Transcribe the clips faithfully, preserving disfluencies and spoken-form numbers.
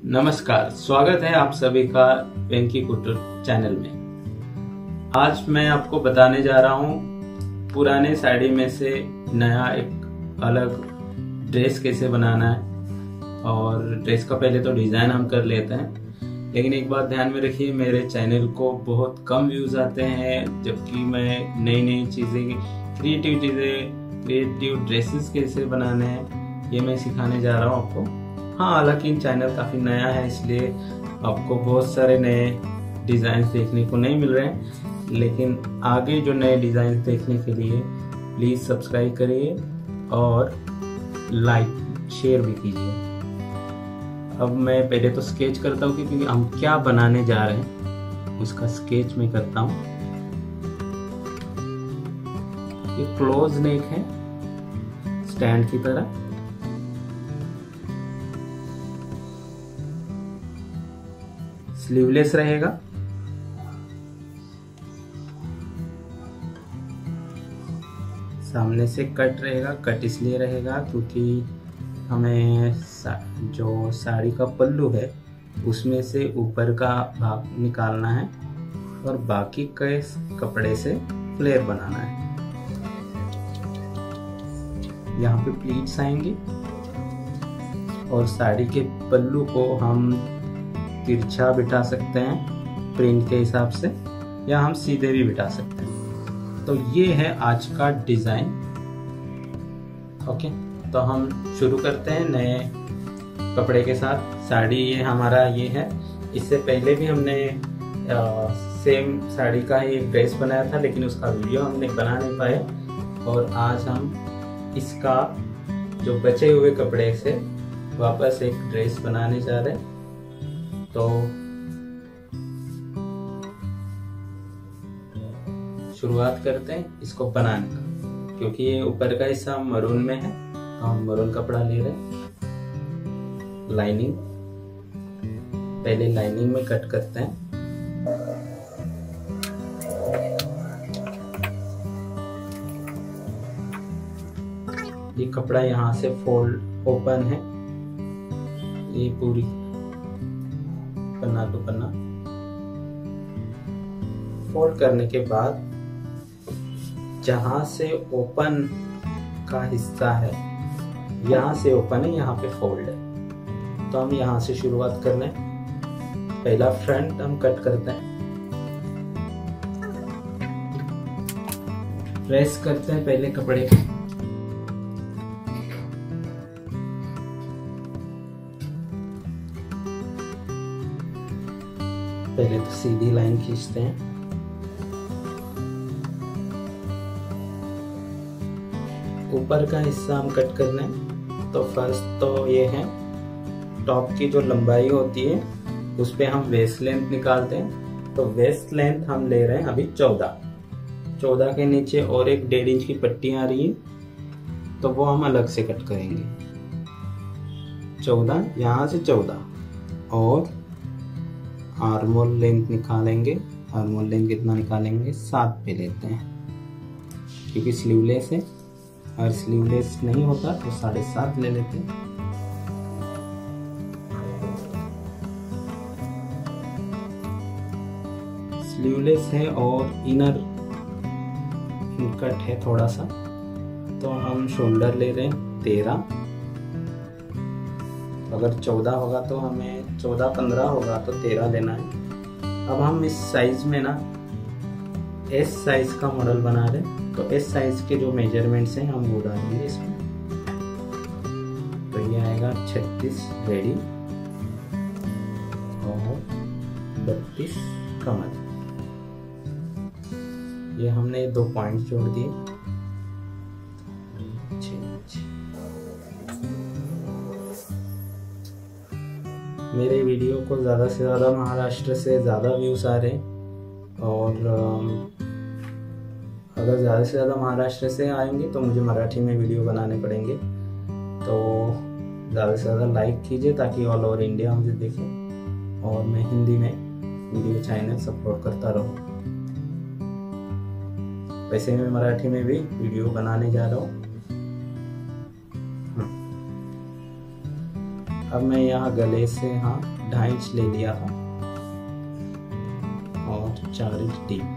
नमस्कार, स्वागत है आप सभी का वेंकी कुटर चैनल में। आज मैं आपको बताने जा रहा हूँ पुराने साड़ी में से नया एक अलग ड्रेस कैसे बनाना है। और ड्रेस का पहले तो डिज़ाइन हम कर लेते हैं, लेकिन एक बात ध्यान में रखिए, मेरे चैनल को बहुत कम व्यूज़ आते हैं, जबकि मैं नई नई चीज़ें, क्रिएटिव चीज़ें, क्रिएटिव ड्रेसेस कैसे बनाने हैं ये मैं सिखाने जा रहा हूँ आपको। हाँ, हालांकि चैनल काफ़ी नया है, इसलिए आपको बहुत सारे नए डिज़ाइन देखने को नहीं मिल रहे हैं, लेकिन आगे जो नए डिज़ाइन देखने के लिए प्लीज़ सब्सक्राइब करिए और लाइक शेयर भी कीजिए। अब मैं पहले तो स्केच करता हूँ, क्योंकि हम क्या बनाने जा रहे हैं उसका स्केच मैं करता हूँ। ये क्लोज नेक है, स्टैंड की तरह। स्लीवलेस रहेगा। सामने से कट रहेगा। कट इसलिए रहेगा क्योंकि हमें सा, जो साड़ी का पल्लू है उसमें से ऊपर का भाग निकालना है और बाकी के कपड़े से फ्लेयर बनाना है। यहाँ पे प्लीट्स आएंगे और साड़ी के पल्लू को हम तिरछा बिठा सकते हैं प्रिंट के हिसाब से, या हम सीधे भी बिठा सकते हैं। तो ये है आज का डिजाइन। ओके, तो हम शुरू करते हैं नए कपड़े के साथ। साड़ी ये हमारा ये है। इससे पहले भी हमने आ, सेम साड़ी का ही एक ड्रेस बनाया था, लेकिन उसका वीडियो हमने बना नहीं पाए। और आज हम इसका जो बचे हुए कपड़े से वापस एक ड्रेस बनाने जा रहे हैं। तो शुरुआत करते हैं इसको बनाने का। क्योंकि ये ऊपर का हिस्सा मरून में है, तो हम मरून कपड़ा ले रहे हैं। लाइनिंग, पहले लाइनिंग में कट करते हैं। ये कपड़ा यहाँ से फोल्ड ओपन है, ये पूरी पन्ना तो पन्ना फोल्ड करने के बाद जहां से ओपन का हिस्सा है, यहां से ओपन है, यहाँ पे फोल्ड है, तो हम यहां से शुरुआत कर रहे हैं। पहला फ्रंट हम कट करते हैं, प्रेस करते हैं पहले कपड़े को। पहले तो सीधी लाइन खींचते हैं। ऊपर का हिस्सा हम कट कर लें। तो फर्स्ट तो ये है, टॉप की जो लंबाई होती है उस पे हम वेस्ट लेंथ निकालते हैं। तो वेस्ट लेंथ हम ले रहे हैं अभी चौदह। चौदह के नीचे और एक डेढ़ इंच की पट्टी आ रही है, तो वो हम अलग से कट करेंगे। चौदह, यहाँ से चौदह। और आर्मोल लेंथ निकालेंगे। आर्मोल लेंथ कितना निकालेंगे? सात पे लेते हैं, क्योंकि स्लीवलेस है। अगर स्लीवलेस नहीं होता तो साढ़े सात ले लेते हैं। स्लीवलेस है और इनर कट है थोड़ा सा, तो हम शोल्डर ले रहे हैं तेरह। अगर चौदह होगा तो हमें चौदह, पंद्रह होगा तो तेरह लेना है। अब हम इस साइज में ना एस साइज का मॉडल बना रहे हैं, तो एस साइज के जो मेजरमेंट्स हैं हम वो डालेंगे इसमें। तो ये आएगा छत्तीस रेडी और बत्तीस कमर। ये हमने दो पॉइंट जोड़ दिए। मेरे वीडियो को ज़्यादा से ज़्यादा महाराष्ट्र से ज़्यादा व्यूज़ आ रहे हैं, और अगर ज़्यादा से ज़्यादा महाराष्ट्र से आएंगे तो मुझे मराठी में वीडियो बनाने पड़ेंगे। तो ज़्यादा से ज़्यादा लाइक कीजिए ताकि ऑल ओवर इंडिया मुझे देखे, और मैं हिंदी में वीडियो चैनल सपोर्ट करता रहूँ। वैसे मैं मराठी में भी वीडियो बनाने जा रहा हूँ। अब मैं यहाँ गले से यहाँ ढाई इंच ले लिया था और चार इंच डीप।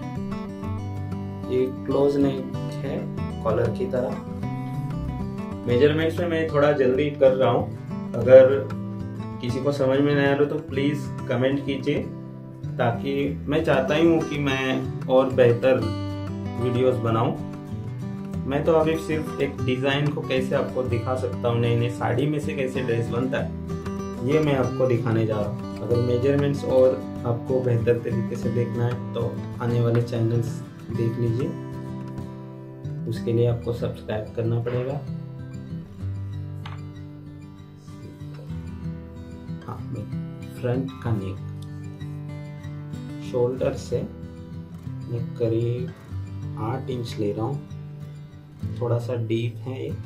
ये क्लोज नेक है कॉलर की तरह। मेजरमेंट्स में मैं थोड़ा जल्दी कर रहा हूँ, अगर किसी को समझ में नहीं आ रहा तो प्लीज कमेंट कीजिए, ताकि मैं चाहता ही हूँ कि मैं और बेहतर वीडियोस बनाऊं। मैं तो अभी सिर्फ एक डिज़ाइन को कैसे आपको दिखा सकता हूँ, नई नई साड़ी में से कैसे ड्रेस बनता है, ये मैं आपको दिखाने जा रहा हूँ। अगर मेजरमेंट्स और आपको बेहतर तरीके से देखना है तो आने वाले चैनल्स देख लीजिए, उसके लिए आपको सब्सक्राइब करना पड़ेगा। हाँ, फ्रंट का नेक शोल्डर से मैं करीब आठ इंच ले रहा हूँ, थोड़ा सा डीप है ये।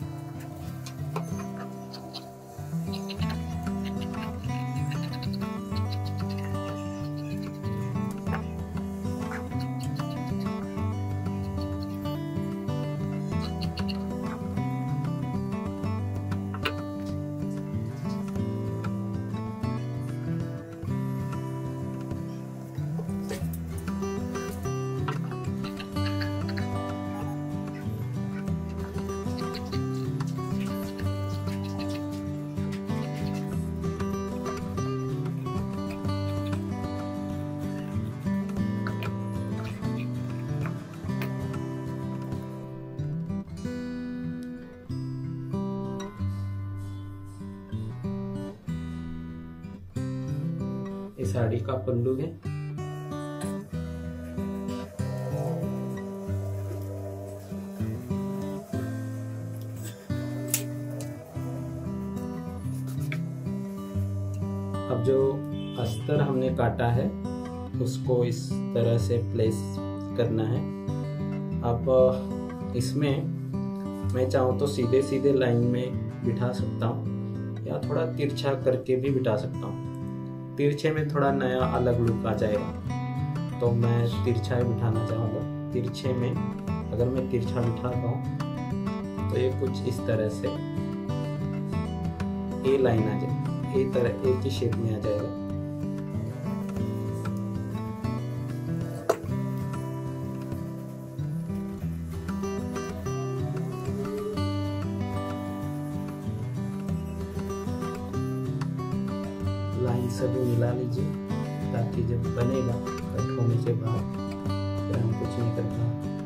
ये साड़ी का पल्लू है। अब जो अस्तर हमने काटा है उसको इस तरह से प्लेस करना है। अब इसमें मैं चाहूँ तो सीधे सीधे लाइन में बिठा सकता हूँ या थोड़ा तिरछा करके भी बिठा सकता हूँ। तिरछे में थोड़ा नया अलग लुक आ जाएगा, तो मैं तिरछा ही बिठाना चाहूँगा। तिरछे में अगर मैं तिरछा बिठाता हूँ तो ये कुछ इस तरह से ए लाइन आ जाए, ए तरह ए की शेप में आ जाएगा। लाइन सभी मिला लीजिए ताकि जब बनेगा कट होने के बाद फिर हम कुछ नहीं करना।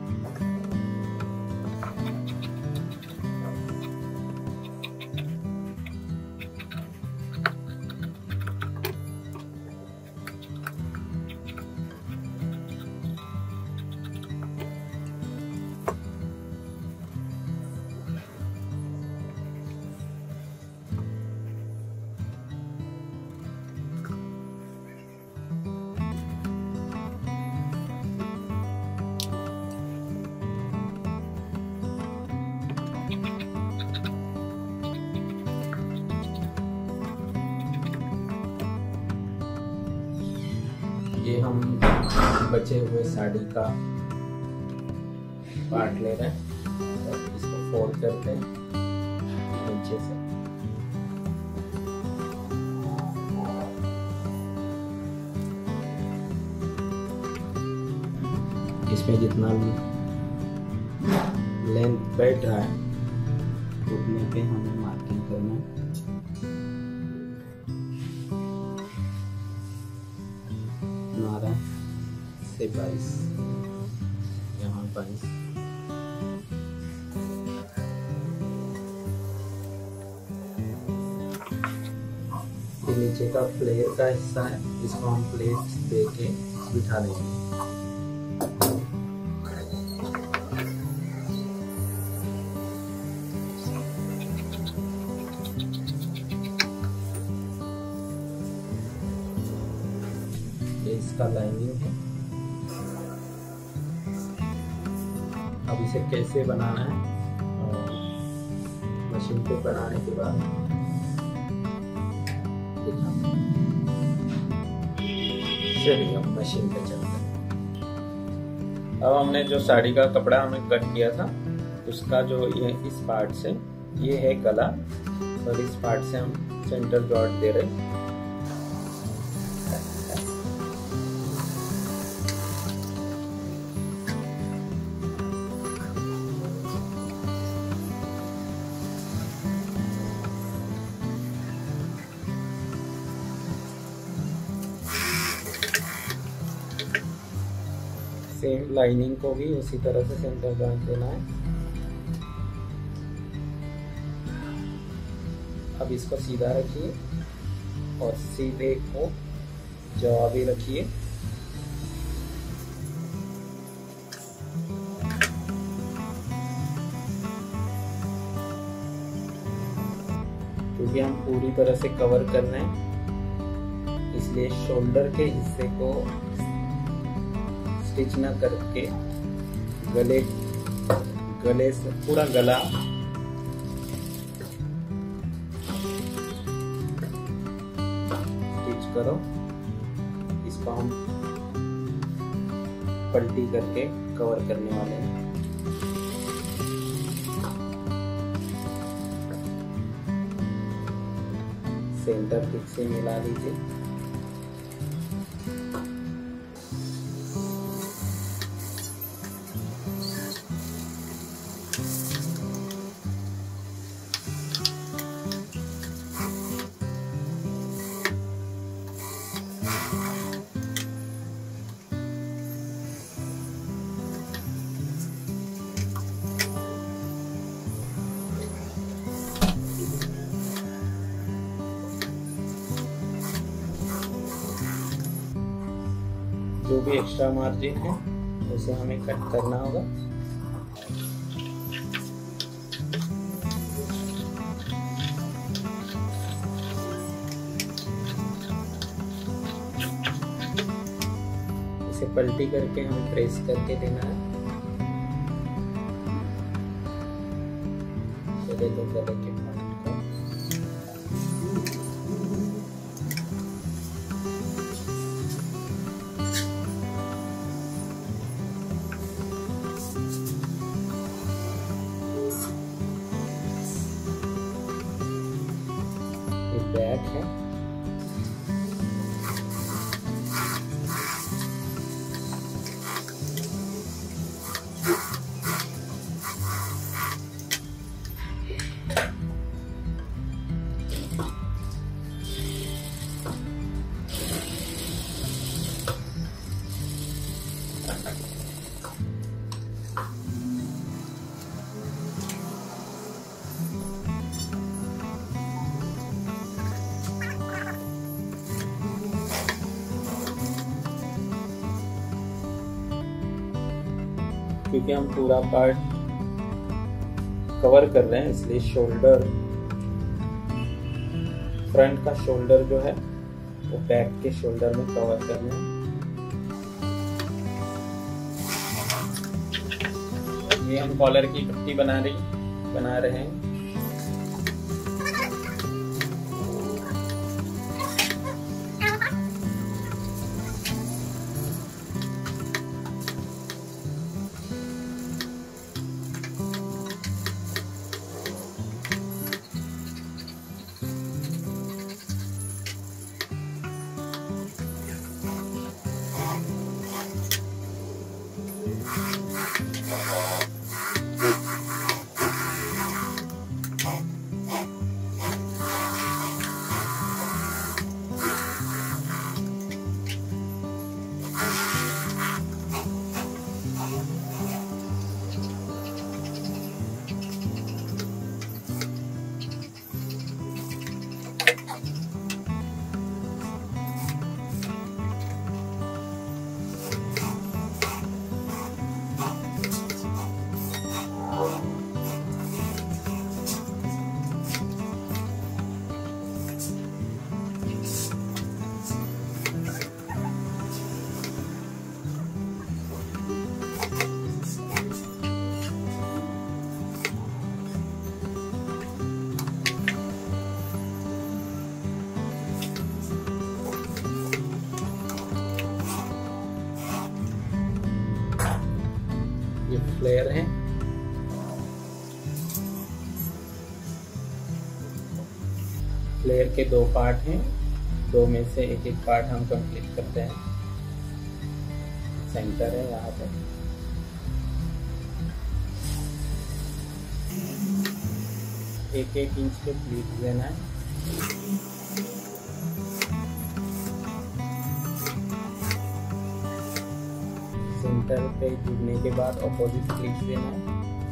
ये हम बचे हुए साड़ी का पार्ट ले रहे हैं और इसको फोल्ड करते हैं नीचे से। इसमें जितना भी लेंथ बैठ रहा है उतने पे हमें मार्किंग करना है। से बाईस, यहाँ बाईस, ये नीचे का फ्लेयर का हिस्सा है, इसको हम प्लेट दे के बिठा देंगे। ये इसका लाइनिंग है। अब इसे कैसे बनाना है और मशीन पे बनाने के बाद दिखाते हैं। चलिए अब मशीन पे चलते हैं। अब हमने जो साड़ी का कपड़ा हमें कट किया था उसका जो ये इस पार्ट से ये है गला और इस पार्ट से हम सेंटर जॉइंट दे रहे हैं। सेम लाइनिंग को भी उसी तरह से सेंटर जॉइंट देना है। अब इसको सीधा रखिए और सीधे को जवाबी रखिए। क्योंकि हम पूरी तरह से कवर कर रहे हैं, इसलिए शोल्डर के हिस्से को स्टिच न करके गले गले से पूरा गला स्टिच करो। इसको हम पलटी करके कवर करने वाले हैं। सेंटर ठीक से मिला लीजिए। जो भी एक्स्ट्रा मार्जिन है उसे हमें कट करना होगा। इसे पलटी करके हमें प्रेस करके देना है। चले तो गले के पार्ट को बैक है। क्योंकि हम पूरा पार्ट कवर कर रहे हैं, इसलिए शोल्डर फ्रंट का शोल्डर जो है वो बैक के शोल्डर में कवर कर रहे हैं। ये हम कॉलर की पट्टी बना रही बना रहे हैं। ये फ्लेयर है। फ्लेयर के दो पार्ट हैं, दो में से एक एक पार्ट हम कंप्लीट करते हैं। सेंटर है यहाँ पे, एक एक इंच के प्लीट देना है। सेंटर पे जुड़ने के बाद अपोजिट प्लीट देना है।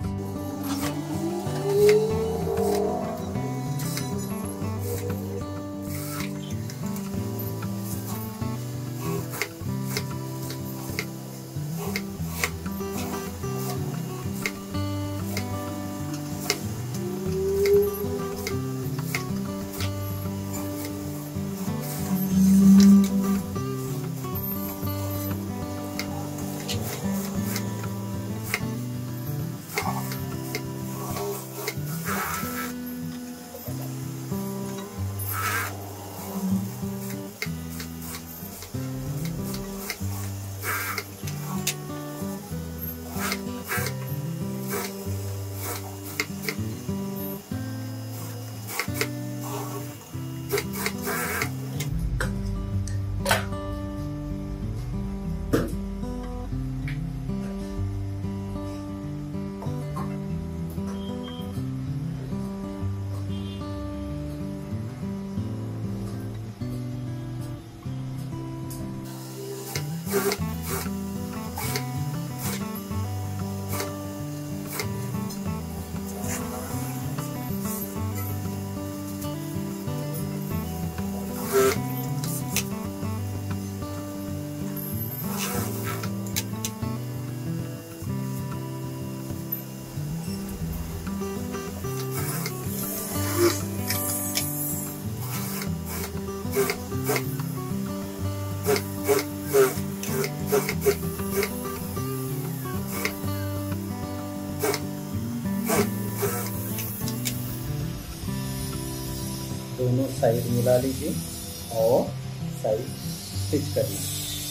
दोनों साइड मिला लीजिए और साइड स्टिच कर लीजिए।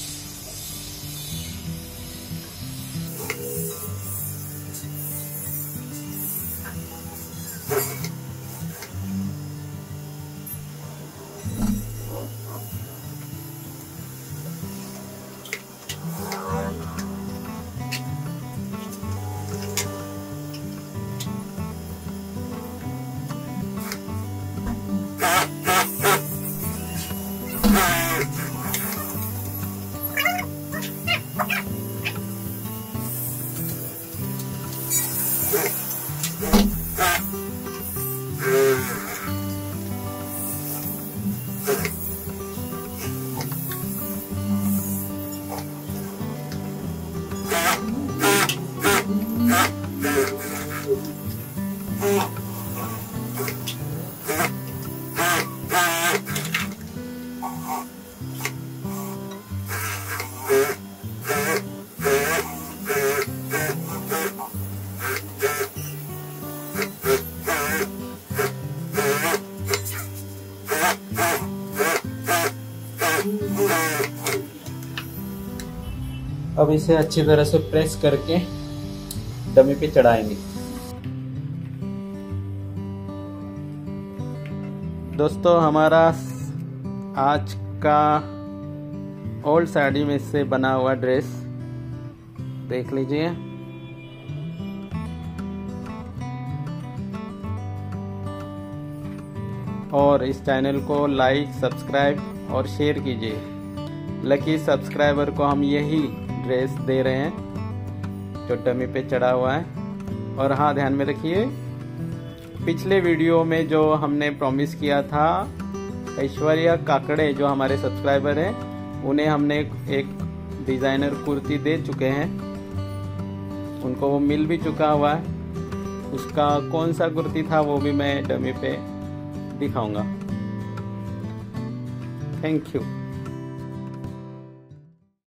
अब इसे अच्छी तरह से प्रेस करके डमी पे चढ़ाएंगे। दोस्तों, हमारा आज का ओल्ड साड़ी में से बना हुआ ड्रेस देख लीजिए। और इस चैनल को लाइक, सब्सक्राइब और शेयर कीजिए। लकी सब्सक्राइबर को हम यही ड्रेस दे रहे हैं जो डमी पे चढ़ा हुआ है। और हाँ, ध्यान में रखिए, पिछले वीडियो में जो हमने प्रॉमिस किया था, ऐश्वर्या काकड़े जो हमारे सब्सक्राइबर हैं, उन्हें हमने एक डिज़ाइनर कुर्ती दे चुके हैं, उनको वो मिल भी चुका हुआ है। उसका कौन सा कुर्ती था वो भी मैं डमी पे दिखाऊंगा। Thank you.